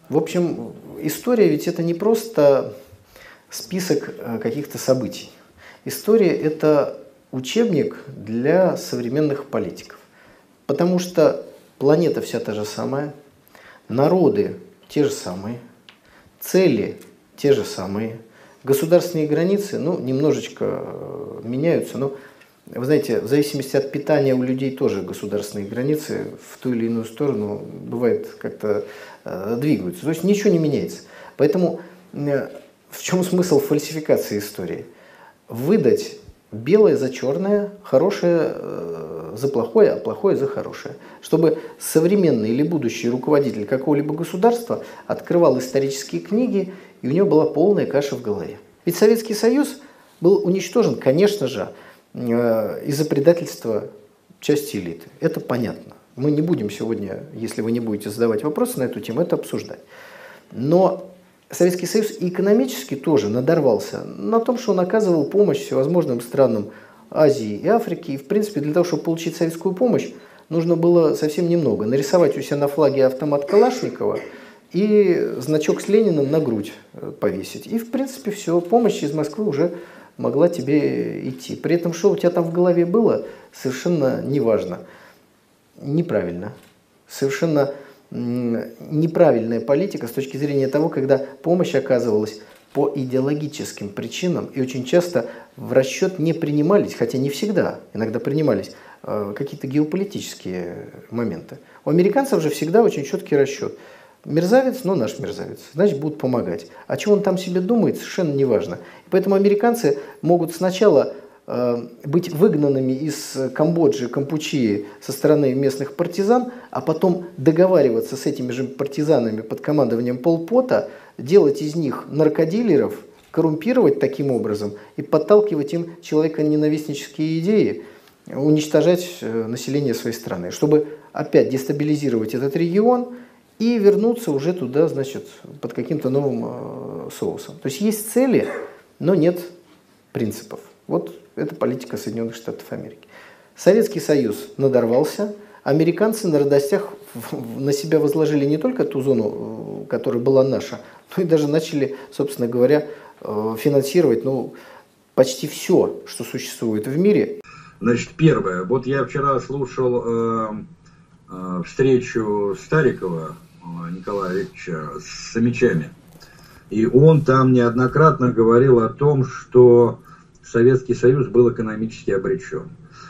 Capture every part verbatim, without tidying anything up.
В общем, история ведь это не просто список каких-то событий. История – это учебник для современных политиков. Потому что планета вся та же самая, народы те же самые, цели те же самые, государственные границы, ну, немножечко меняются, но, вы знаете, в зависимости от питания у людей тоже государственные границы в ту или иную сторону бывает как-то э, двигаются. То есть ничего не меняется. Поэтому э, в чем смысл фальсификации истории? Выдать белое за черное, хорошее э, за плохое, а плохое за хорошее. Чтобы современный или будущий руководитель какого-либо государства открывал исторические книги, и у него была полная каша в голове. Ведь Советский Союз был уничтожен, конечно же, из-за предательства части элиты. Это понятно. Мы не будем сегодня, если вы не будете задавать вопросы на эту тему, это обсуждать. Но Советский Союз экономически тоже надорвался на том, что он оказывал помощь всевозможным странам Азии и Африки. И, в принципе, для того, чтобы получить советскую помощь, нужно было совсем немного. Нарисовать у себя на флаге автомат Калашникова и значок с Лениным на грудь повесить. И, в принципе, все. Помощь из Москвы уже могла тебе идти. При этом, что у тебя там в голове было, совершенно неважно. Неправильно. Совершенно неправильная политика с точки зрения того, когда помощь оказывалась по идеологическим причинам, и очень часто в расчет не принимались, хотя не всегда, иногда принимались какие-то геополитические моменты. У американцев же всегда очень четкий расчет. Мерзавец, но наш мерзавец, значит, будут помогать. А что он там себе думает, совершенно неважно. И поэтому американцы могут сначала э, быть выгнанными из Камбоджи, Кампучии со стороны местных партизан, а потом договариваться с этими же партизанами под командованием Пол Пота, делать из них наркодилеров, коррумпировать таким образом и подталкивать им человеконенавистнические идеи, уничтожать население своей страны, чтобы опять дестабилизировать этот регион и вернуться уже туда, значит, под каким-то новым э, соусом. То есть есть цели, но нет принципов. Вот это политика Соединенных Штатов Америки. Советский Союз надорвался, американцы на радостях на себя возложили не только ту зону, которая была наша, но и даже начали, собственно говоря, финансировать, ну, почти все, что существует в мире. Значит, первое. Вот я вчера слушал э, э, встречу Старикова Николая Викторовича с Сомичами. И он там неоднократно говорил о том, что Советский Союз был экономически обречен.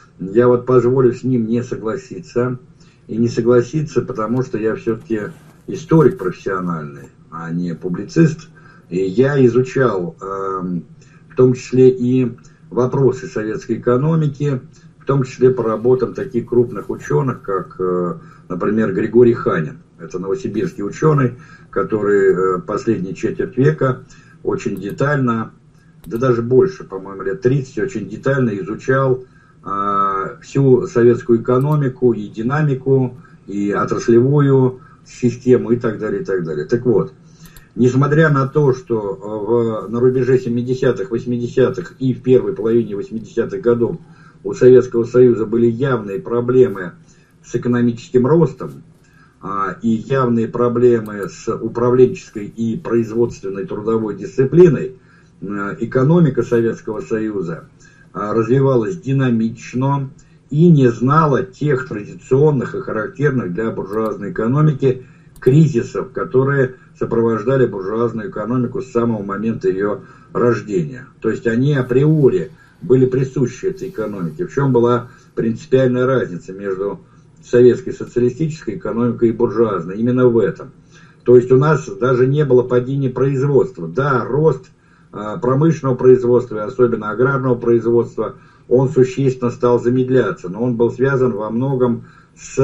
Я вот позволю с ним не согласиться. И не согласиться, потому что я все-таки историк профессиональный, а не публицист. И я изучал э, в том числе и вопросы советской экономики, в том числе по работам таких крупных ученых, как, э, например, Григорий Ханин. Это новосибирский ученый, который последние четверть века очень детально, да даже больше, по-моему, лет тридцать, очень детально изучал э, всю советскую экономику и динамику, и отраслевую систему, и так далее, и так далее. Так вот, несмотря на то, что в, на рубеже семидесятых, восьмидесятых и в первой половине восьмидесятых годов у Советского Союза были явные проблемы с экономическим ростом, и явные проблемы с управленческой и производственной трудовой дисциплиной, экономика Советского Союза развивалась динамично и не знала тех традиционных и характерных для буржуазной экономики кризисов, которые сопровождали буржуазную экономику с самого момента ее рождения. То есть они априори были присущи этой экономике. В чем была принципиальная разница между советской социалистической экономикой и буржуазной? Именно в этом. То есть у нас даже не было падения производства. Да, рост э, промышленного производства, и особенно аграрного производства, он существенно стал замедляться, но он был связан во многом с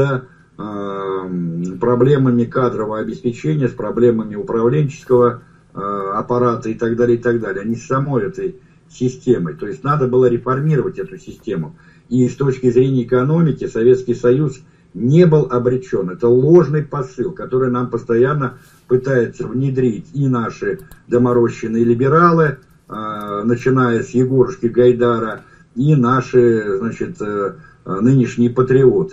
э, проблемами кадрового обеспечения, с проблемами управленческого э, аппарата и так далее, и так далее, а не с самой этой системой. То есть надо было реформировать эту систему. И с точки зрения экономики Советский Союз не был обречен. Это ложный посыл, который нам постоянно пытаются внедрить и наши доморощенные либералы, э, начиная с Егорушки Гайдара, и наши, значит, э, нынешние патриоты.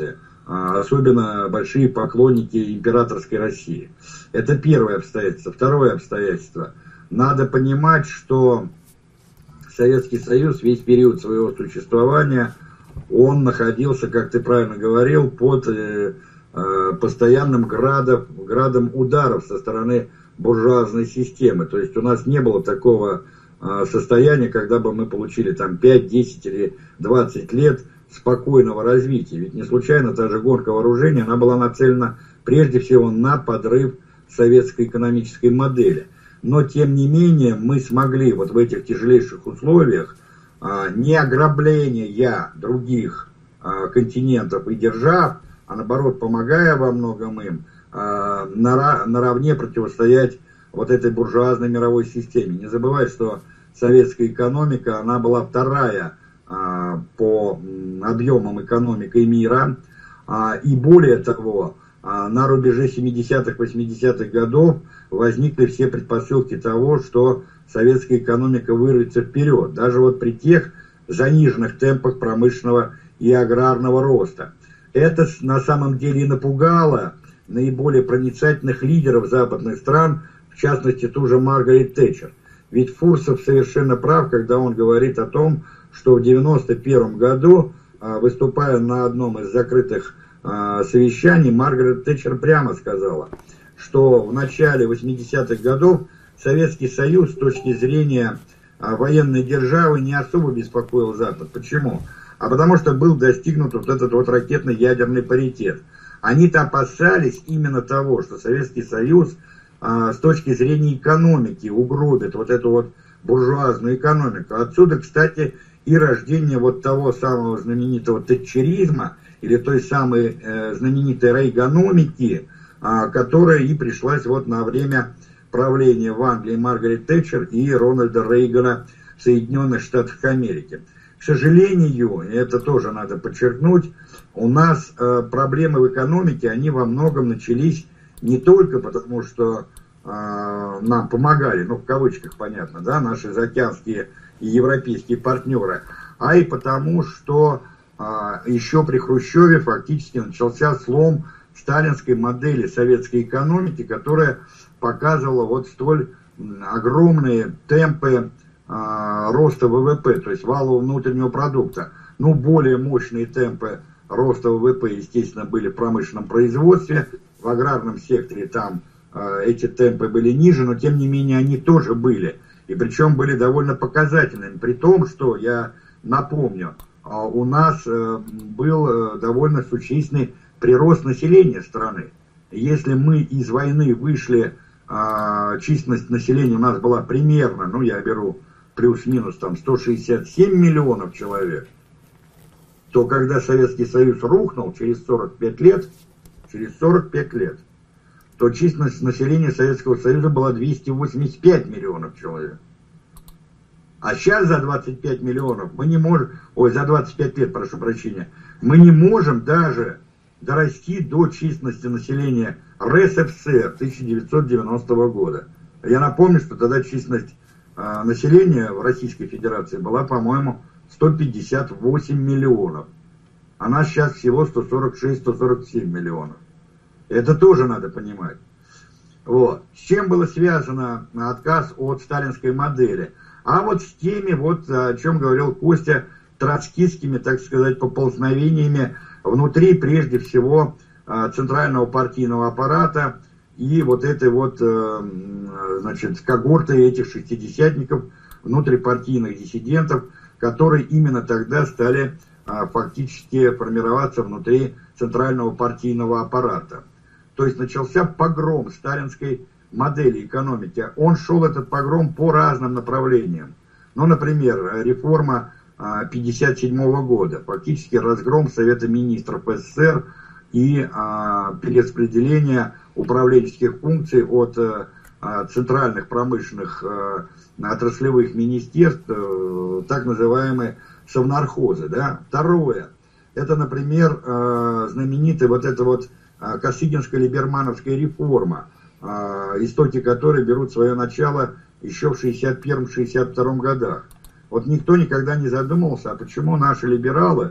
особенно большие поклонники императорской России. Это первое обстоятельство. Второе обстоятельство. Надо понимать, что Советский Союз весь период своего существования, он находился, как ты правильно говорил, под э, э, постоянным градом, градом ударов со стороны буржуазной системы. То есть у нас не было такого э, состояния, когда бы мы получили там пять, десять или двадцать лет спокойного развития. Ведь не случайно та же гонка вооружений, она была нацелена прежде всего на подрыв советской экономической модели. Но, тем не менее, мы смогли вот в этих тяжелейших условиях а, не ограбления других а, континентов и держав, а наоборот, помогая во многом им, а, нара, наравне противостоять вот этой буржуазной мировой системе. Не забывай, что советская экономика, она была вторая а, по объемам экономикой мира, а, и более того, на рубеже семидесятых, восьмидесятых годов возникли все предпосылки того, что советская экономика вырвется вперед, даже вот при тех заниженных темпах промышленного и аграрного роста. Это на самом деле и напугало наиболее проницательных лидеров западных стран, в частности ту же Маргарет Тэтчер. Ведь Фурсов совершенно прав, когда он говорит о том, что в девяносто первом году, выступая на одном из закрытых совещаний, Маргарет Тэтчер прямо сказала, что в начале восьмидесятых годов Советский Союз с точки зрения военной державы не особо беспокоил Запад. Почему? А потому что был достигнут вот этот вот ракетно-ядерный паритет. Они-то опасались именно того, что Советский Союз с точки зрения экономики угробит вот эту вот буржуазную экономику. Отсюда, кстати, и рождение вот того самого знаменитого тэтчеризма, или той самой э, знаменитой рейганомики, э, которая и пришлась вот на время правления в Англии Маргарет Тэтчер и Рональда Рейгана в Соединенных Штатах Америки. К сожалению, и это тоже надо подчеркнуть, у нас э, проблемы в экономике, они во многом начались не только потому, что э, нам помогали, ну в кавычках понятно, да, наши заокеанские и европейские партнеры, а и потому, что еще при Хрущеве фактически начался слом сталинской модели советской экономики, которая показывала вот столь огромные темпы а, роста ВВП, то есть валового внутреннего продукта. Ну, более мощные темпы роста ВВП, естественно, были в промышленном производстве, в аграрном секторе там а, эти темпы были ниже, но тем не менее они тоже были. И причем были довольно показательными, при том, что, я напомню, у нас был довольно существенный прирост населения страны. Если мы из войны вышли, численность населения у нас была примерно, ну я беру плюс-минус там сто шестьдесят семь миллионов человек, то когда Советский Союз рухнул через сорок пять лет, через сорок пять лет, то численность населения Советского Союза была двести восемьдесят пять миллионов человек. А сейчас за двадцать пять миллионов мы не можем, ой, за двадцать пять лет, прошу прощения, мы не можем даже дорасти до численности населения РСФСР тысяча девятьсот девяностого года. Я напомню, что тогда численность э, населения в Российской Федерации была, по-моему, сто пятьдесят восемь миллионов. А нас сейчас всего сто сорок шесть — сто сорок семь миллионов. Это тоже надо понимать. Вот. С чем было связано отказ от сталинской модели? А вот с теми, вот, о чем говорил Костя, троцкистскими, так сказать, поползновениями внутри, прежде всего, центрального партийного аппарата и вот этой вот, значит, когорты этих шестидесятников, внутрипартийных диссидентов, которые именно тогда стали фактически формироваться внутри центрального партийного аппарата. То есть начался погром сталинской модели экономики. Он шел, этот погром, по разным направлениям. Ну, например, реформа пятьдесят седьмого года, фактически разгром Совета Министров СССР и а, перераспределение управленческих функций от а, центральных промышленных а, отраслевых министерств, а, так называемые совнархозы. Да? Второе, это, например, а, знаменитая вот эта вот а, Косыгинско-Либермановская реформа, а, истоки которой берут свое начало еще в шестьдесят первом — шестьдесят втором годах. Вот никто никогда не задумывался, а почему наши либералы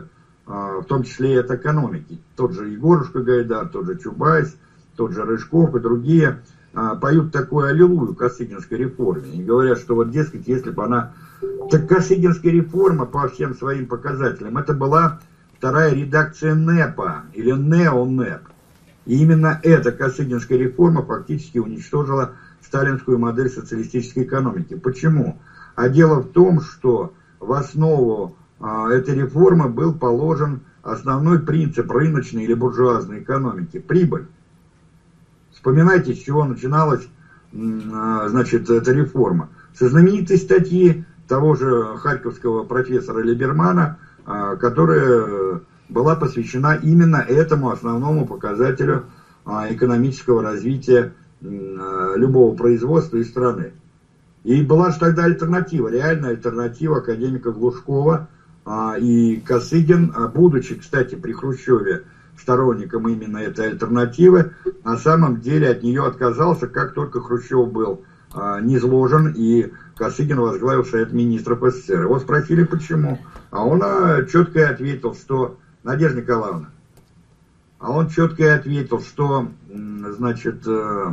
в том числе и от экономики. Тот же Егорушка Гайдар, тот же Чубайс, тот же Рыжков и другие поют такую аллилуйю Косыгинской реформе. И говорят, что вот, дескать, если бы она... Так Косыгинская реформа по всем своим показателям, это была вторая редакция НЭПа, или НЕО-НЭП. И именно эта Косыгинская реформа фактически уничтожила сталинскую модель социалистической экономики. Почему? А дело в том, что в основу а, этой реформы был положен основной принцип рыночной или буржуазной экономики – прибыль. Вспоминайте, с чего начиналась, значит, эта реформа. Со знаменитой статьи того же харьковского профессора Либермана, которая была посвящена именно этому основному показателю экономического развития любого производства и страны. И была же тогда альтернатива, реальная альтернатива академика Глушкова, и Косыгин, будучи, кстати, при Хрущеве сторонником именно этой альтернативы, на самом деле от нее отказался, как только Хрущев был а, низложен и Косыгин возглавил Совет министров СССР. Его спросили, почему. А он а, четко и ответил, что... Надежда Николаевна, а он четко и ответил, что, значит, э,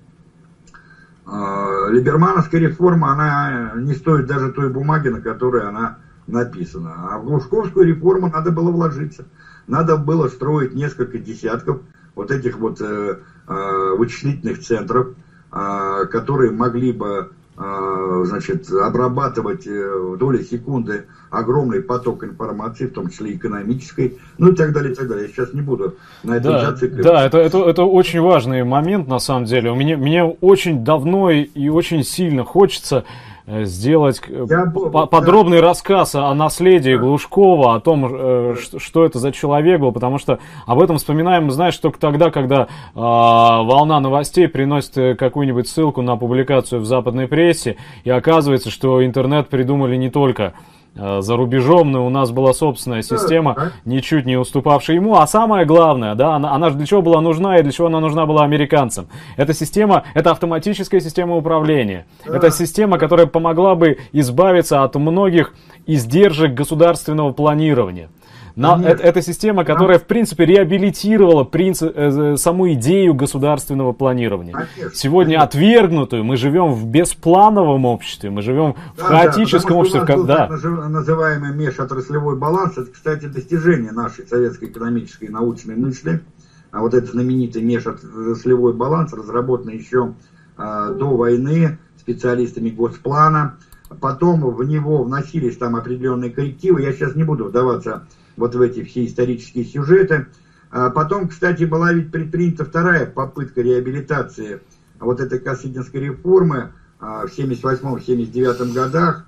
э, либермановская реформа, она не стоит даже той бумаги, на которой она написана. А в Глушковскую реформу надо было вложиться. Надо было строить несколько десятков вот этих вот э, э, вычислительных центров, э, которые могли бы, э, значит, обрабатывать э, в доли секунды огромный поток информации, в том числе экономической, ну и так далее, и так далее. Я сейчас не буду на этом да, зацикливаться. Да, это, это, это очень важный момент, на самом деле. У меня, мне очень давно и очень сильно хочется сделать Я по- подробный да. рассказ о наследии да. Глушкова, о том, э, да. что это за человек был, потому что об этом вспоминаем, знаешь, только тогда, когда э, волна новостей приносит какую-нибудь ссылку на публикацию в западной прессе, и оказывается, что интернет придумали не только за рубежом, но у нас была собственная система, ничуть не уступавшая ему. А самое главное, да, она, она же для чего была нужна и для чего она нужна была американцам? Эта система, это автоматическая система управления. Это система, которая помогла бы избавиться от многих издержек государственного планирования. На, это, это система, которая, в принципе, реабилитировала принцип, э, саму идею государственного планирования. Конечно, Сегодня конечно. отвергнутую. Мы живем в бесплановом обществе, мы живем в да, хаотическом да, обществе. У нас был да. так называемый межотраслевой баланс. Это, кстати, достижение нашей советской экономической и научной мысли. А вот этот знаменитый межотраслевой баланс, разработанный еще э, до войны специалистами Госплана. Потом в него вносились там определенные коррективы. Я сейчас не буду вдаваться вот в эти все исторические сюжеты. А потом, кстати, была ведь предпринята вторая попытка реабилитации вот этой Косыгинской реформы в семьдесят восьмом — семьдесят девятом годах.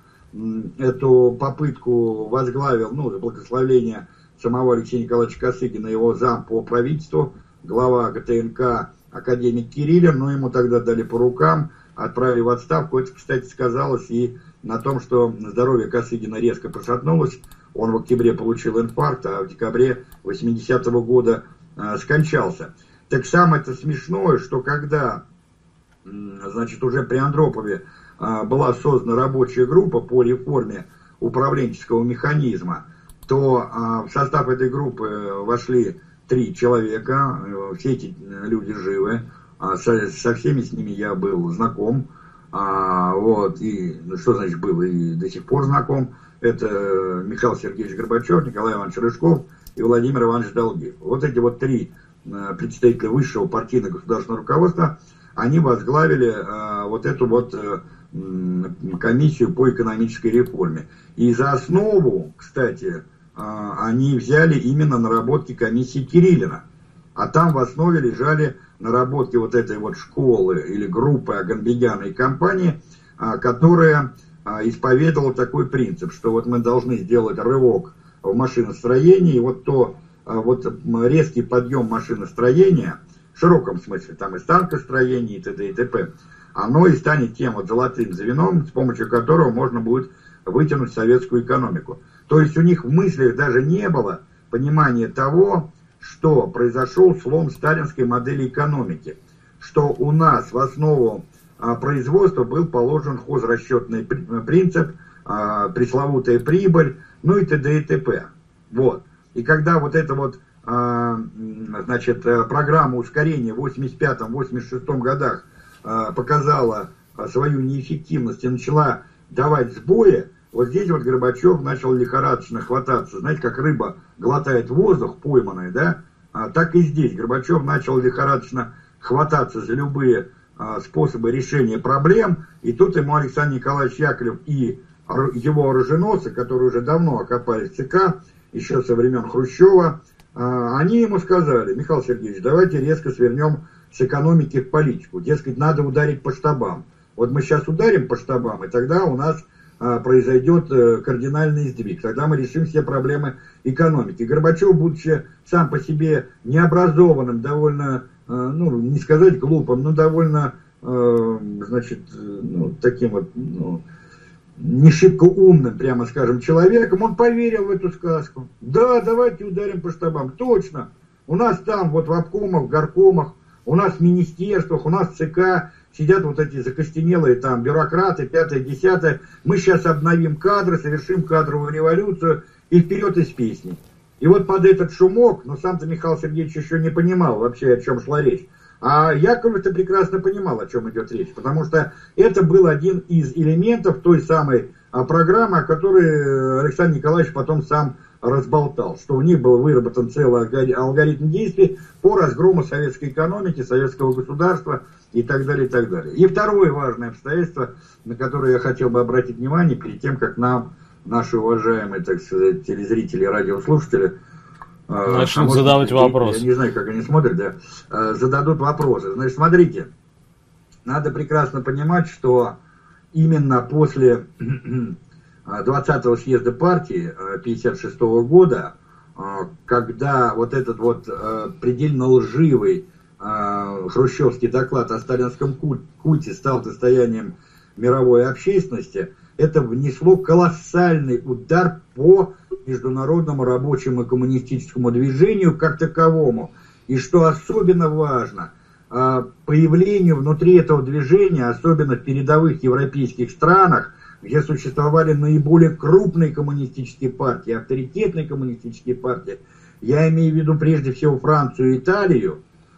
Эту попытку возглавил, ну, благословление самого Алексея Николаевича Косыгина, его зам по правительству, глава ГТНК академик Кириллин, но ему тогда дали по рукам, отправили в отставку. Это, кстати, сказалось и на том, что здоровье Косыгина резко пошатнулось. Он в октябре получил инфаркт, а в декабре восьмидесятого года э, скончался. Так самое-то смешное, что когда, э, значит, уже при Андропове э, была создана рабочая группа по реформе управленческого механизма, то э, в состав этой группы вошли три человека, э, все эти люди живы, э, со, со всеми с ними я был знаком, э, вот, и что значит был, и до сих пор знаком. Это Михаил Сергеевич Горбачев, Николай Иванович Рыжков и Владимир Иванович Долгих. Вот эти вот три представителя высшего партийного государственного руководства, они возглавили э, вот эту вот э, комиссию по экономической реформе. И за основу, кстати, э, они взяли именно наработки комиссии Кириллина. А там в основе лежали наработки вот этой вот школы или группы Аганбегяна и компании, э, которая исповедовал такой принцип, что вот мы должны сделать рывок в машиностроении, и вот то вот резкий подъем машиностроения, в широком смысле, там и станкостроение, и т.д. и т.п., оно и станет тем вот золотым звеном, с помощью которого можно будет вытянуть советскую экономику. То есть у них в мыслях даже не было понимания того, что произошел слом сталинской модели экономики, что у нас в основу производства был положен хозрасчетный принцип, пресловутая прибыль, ну и т.д. и т.п. Вот. И когда вот эта вот, значит, программа ускорения в восемьдесят пятом — восемьдесят шестом годах показала свою неэффективность и начала давать сбои, вот здесь вот Горбачев начал лихорадочно хвататься. Знаете, как рыба глотает воздух, пойманный, да? А, так и здесь Горбачев начал лихорадочно хвататься за любые а, способы решения проблем. И тут ему Александр Николаевич Яковлев и его оруженосцы, которые уже давно окопались в ЦК, еще со времен Хрущева, а, они ему сказали: Михаил Сергеевич, давайте резко свернем с экономики в политику. Дескать, надо ударить по штабам. Вот мы сейчас ударим по штабам, и тогда у нас а, произойдет а, кардинальный сдвиг. Тогда мы решим все проблемы экономики. Горбачев, будучи сам по себе необразованным, довольно, а, ну, не сказать глупым, но довольно, а, значит, ну, таким вот, ну, не шибко умным, прямо скажем, человеком, он поверил в эту сказку. Да, давайте ударим по штабам. Точно. У нас там вот в обкомах, в горкомах, у нас в министерствах, у нас в ЦК сидят вот эти закостенелые там бюрократы, пятое, десятое. Мы сейчас обновим кадры, совершим кадровую революцию и вперед из песни. И вот под этот шумок, но сам-то Михаил Сергеевич еще не понимал вообще, о чем шла речь. А Яковлев-то прекрасно понимал, о чем идет речь, потому что это был один из элементов той самой а, программы, о которой Александр Николаевич потом сам разболтал, что у них был выработан целый алгоритм действий по разгрому советской экономики, советского государства и так далее, и так далее. И второе важное обстоятельство, на которое я хотел бы обратить внимание перед тем, как нам наши уважаемые, так сказать, телезрители и радиослушатели начнут а задавать быть, вопросы. Я не знаю, как они смотрят, да, зададут вопросы. Значит, смотрите, надо прекрасно понимать, что именно после двадцатого съезда партии пятьдесят шестого года, когда вот этот вот предельно лживый хрущевский доклад о сталинском культе стал достоянием мировой общественности, это внесло колоссальный удар по международному рабочему и коммунистическому движению как таковому. И что особенно важно, появлению внутри этого движения, особенно в передовых европейских странах, где существовали наиболее крупные коммунистические партии, авторитетные коммунистические партии, я имею в виду прежде всего Францию и Италию,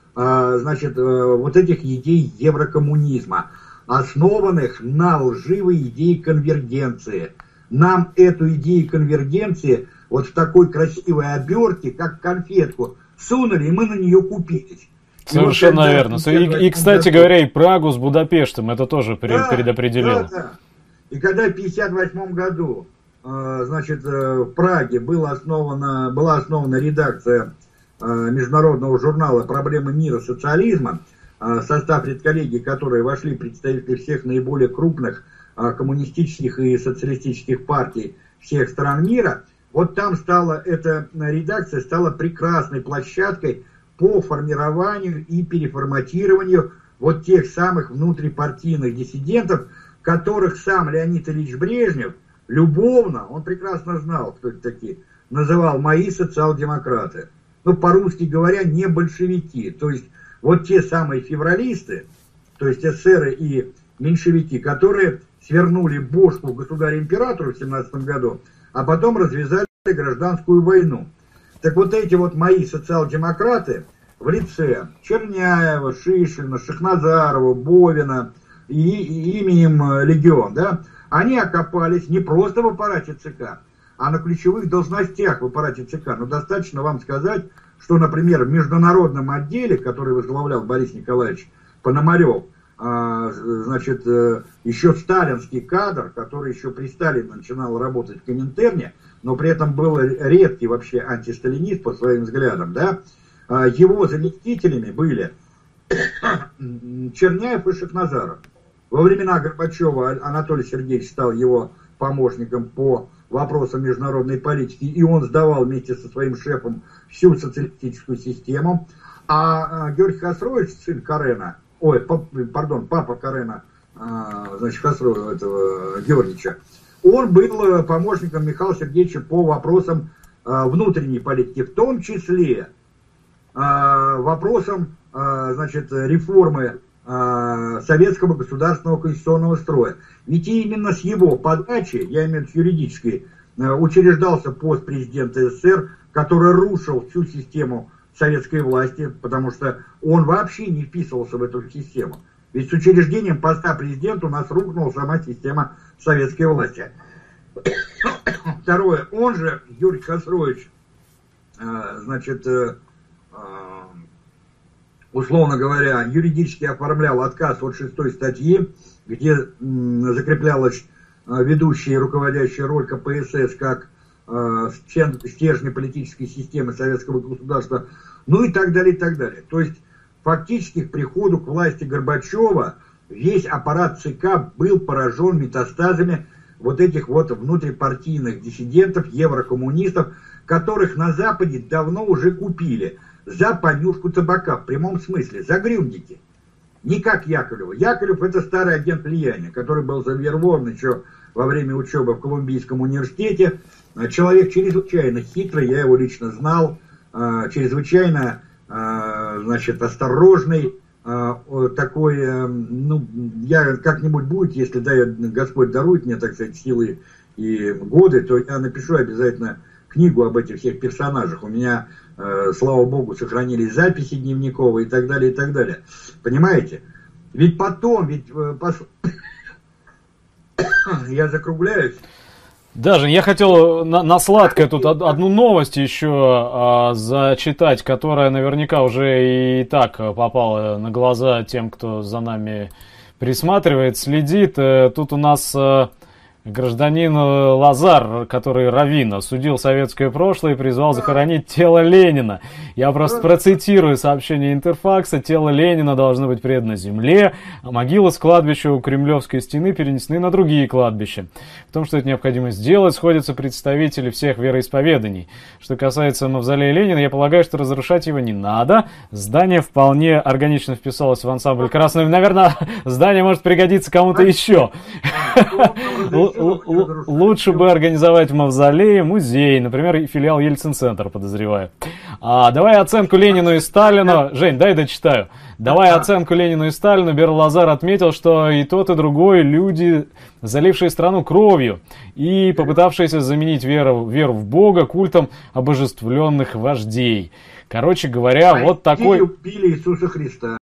значит, вот этих идей еврокоммунизма, основанных на лживой идее конвергенции. Нам эту идею конвергенции вот в такой красивой обертке, как конфетку, сунули, и мы на нее купились. Совершенно вот верно. И, и, кстати говоря, и Прагу с Будапештом это тоже да, предопределило. Да, да. И когда в пятьдесят восьмом году, значит, в Праге была основана, была основана редакция международного журнала «Проблемы мира социализма», в состав редколлегии, в которой вошли представители всех наиболее крупных коммунистических и социалистических партий всех стран мира, вот там стала, эта редакция стала прекрасной площадкой по формированию и переформатированию вот тех самых внутрипартийных диссидентов, которых сам Леонид Ильич Брежнев любовно, он прекрасно знал, кто это такие, называл «мои социал-демократы». Ну, по-русски говоря, не большевики. То есть вот те самые февралисты, то есть эсеры и меньшевики, которые свернули бошку государю-императору в семнадцатом году, а потом развязали гражданскую войну. Так вот эти вот мои социал-демократы в лице Черняева, Шишина, Шахназарова, Бовина и, и именем Легион, да, они окопались не просто в аппарате ЦК, а на ключевых должностях в аппарате ЦК. Но достаточно вам сказать, что, например, в международном отделе, который возглавлял Борис Николаевич Пономарев, значит, еще сталинский кадр, который еще при Сталине начинал работать в Коминтерне, но при этом был редкий вообще антисталинист по своим взглядам, да, его заместителями были Черняев и Шахназаров. Во времена Горбачева Анатолий Сергеевич стал его помощником по вопросам международной политики, и он сдавал вместе со своим шефом всю социалистическую систему. А Георгий Хасрович, сын Карена, ой, пардон, папа Карена, значит, Хасрова, этого Георгиевича, он был помощником Михаила Сергеевича по вопросам внутренней политики, в том числе вопросам, значит, реформы советского государственного конституционного строя. Ведь именно с его подачи, я имею в виду юридической, учреждался пост президента СССР, который рушил всю систему советской власти, потому что он вообще не вписывался в эту систему. Ведь с учреждением поста президента у нас рухнула сама система советской власти. Второе, он же, Юрий Хасрович, значит, условно говоря, юридически оформлял отказ от шестой статьи, где закреплялась ведущая и руководящая роль ка пэ эс эс как стержни политической системы советского государства, ну и так далее, и так далее. То есть, фактически к приходу к власти Горбачева весь аппарат ЦК был поражен метастазами вот этих вот внутрипартийных диссидентов, еврокоммунистов, которых на Западе давно уже купили за понюшку табака, в прямом смысле, за грюндики. Не как Яковлева. Яковлев — это старый агент влияния, который был завербован еще во время учебы в Колумбийском университете. Человек чрезвычайно хитрый, я его лично знал, чрезвычайно, значит, осторожный, такой, ну, я как-нибудь будет, если да, Господь дарует мне, так сказать, силы и годы, то я напишу обязательно книгу об этих всех персонажах. У меня, слава богу, сохранились записи дневниковые и так далее, и так далее. Понимаете? Ведь потом, ведь пос... я закругляюсь. Даже я хотел на, на сладкое тут одну новость еще а, зачитать, которая наверняка уже и так попала на глаза тем, кто за нами присматривает, следит. Тут у нас а, гражданин Лазар, который раввин, осудил советское прошлое и призвал захоронить тело Ленина. Я просто процитирую сообщение Интерфакса. Тело Ленина должно быть предано земле, а могилы с кладбища у Кремлевской стены перенесены на другие кладбища. В том, что это необходимо сделать, сходятся представители всех вероисповеданий. Что касается мавзолея Ленина, я полагаю, что разрушать его не надо. Здание вполне органично вписалось в ансамбль Красного. Наверное, здание может пригодиться кому-то еще. Лучше бы организовать в мавзолее музей, например, филиал Ельцин-центр, подозреваю. А, давай оценку Ленину и Сталину. Жень, дай дочитаю. Давай оценку Ленину и Сталину. Берл Лазар отметил, что и тот, и другой люди, залившие страну кровью и попытавшиеся заменить веру, веру в Бога культом обожествленных вождей. Короче говоря, вот такой... Убили Иисуса Христа.